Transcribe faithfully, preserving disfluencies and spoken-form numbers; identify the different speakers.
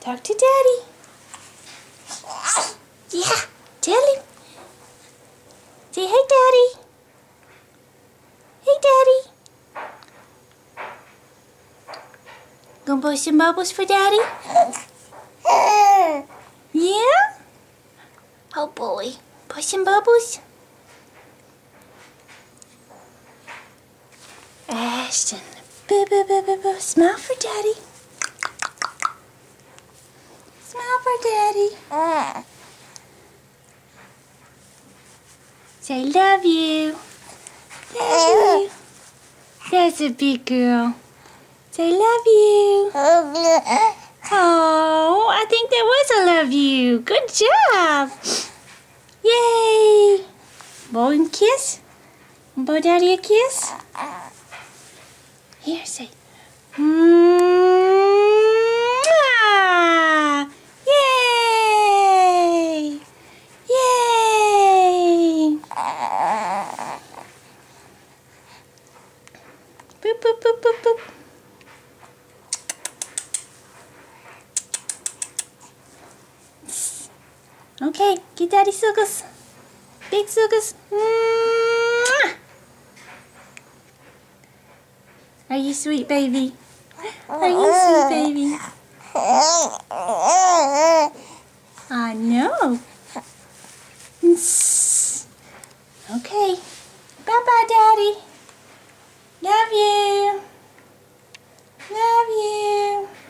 Speaker 1: Talk to Daddy. Yeah, tell him. Say, hey, Daddy. Hey, Daddy. Gonna blow some bubbles for Daddy? Yeah? Oh, boy. Blow some bubbles? Ashton. Boo, boo, boo, boo, boo. Smile for Daddy. Smile for Daddy. Say, love you. Love you. That's a big girl. Say, love you. Oh, I think that was a love you. Good job. Yay. Blow him a kiss. Blow Daddy a kiss. Here, say. Mwah! Yay! Yay! Boop, boop, boop, boop, boop. Okay, get Daddy Suggles. Big Suggles. Mwah! Are you sweet, baby? Are you sweet, baby? I know. Okay. Bye-bye, Daddy. Love you. Love you.